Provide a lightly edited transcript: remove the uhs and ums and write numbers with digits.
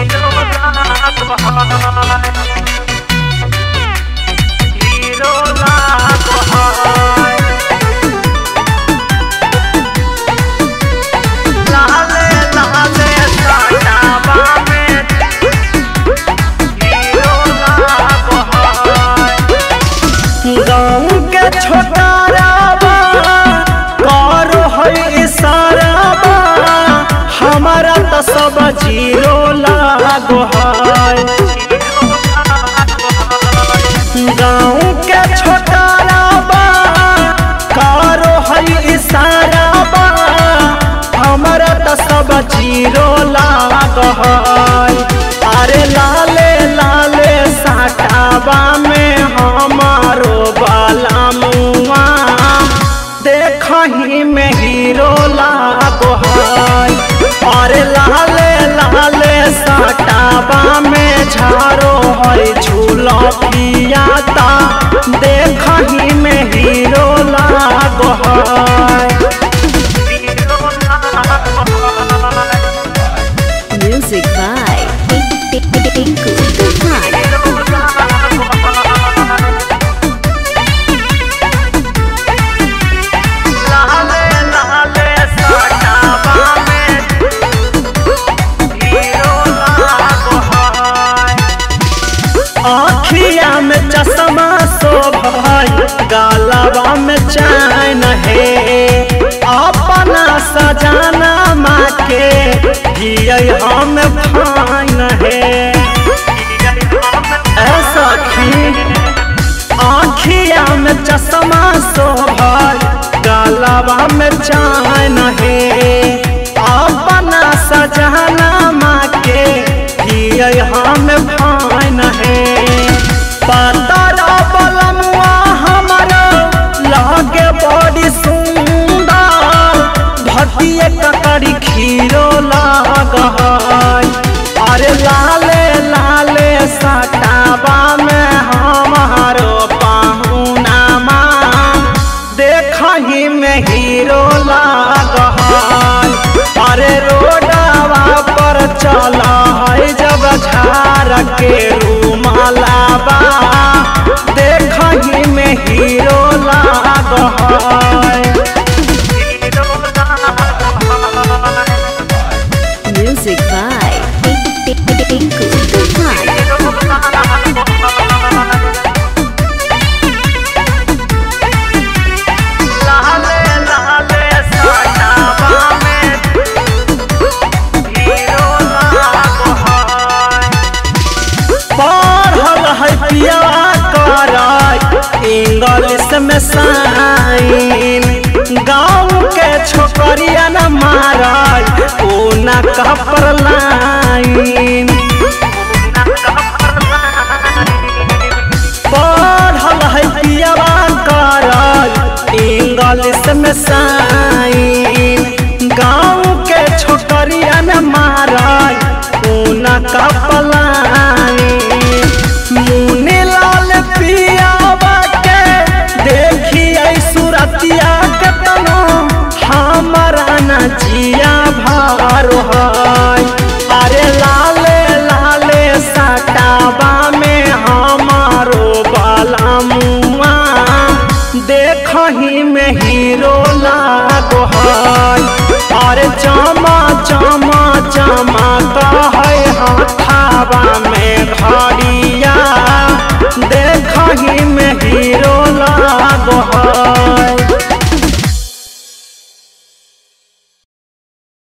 गाँव के छोटाराबा करो है इशाराबा हमारा तो सब जीरो लागो है। गाँव के छोटाराबा करो है इशाराबा हमारा तो सब जीरो लागो है। अरे लाले लाले साटाबा में हमारो बाला मुआ देखही में हीरो लागो है। अरे लाले लाले साटाबा में झारो है झूला पियाता देखही में हीरो लागो है। Music by Tinku Tufan। आँखिया में चश्मा शोभाई गालवा में चैन है अपना सजाना माँ के हम फाइन है। ऐसा आँखिया में चश्मा शोभाई गालवा में चैन है अपना सजाना माँ के हम फाइन है। पातारा बलमुआ हमारा लागे बड़ी सुंदर भटिए ककड़ी खीरो लाग है। अरे लाले लाले सटाबा में हमारो पाहुना माँ देखही में हीरो लाग है। अरे रोडवा पर चला है जब झार के रूमालाबा देखही में हीरो लागो है। Music by Tinku Tufan। English में साइन गाँव के छोकरिया न माराय ओ न कपर लाइन पढ़ल है पियावा कराय इंग्लिश में साइन गाँव के छोकरिया न माराय ओ न कपर लाइन। मुने लाल पियावा के देखिए सुरतिया केतनो हमारा न जिया भारो है। अरे लाले लाले सटाबा में हमारो बाला मुआ देखही में हीरो लागो है। अरे चमा चमा चमा कहे हाथाबा में घड़िया देखही में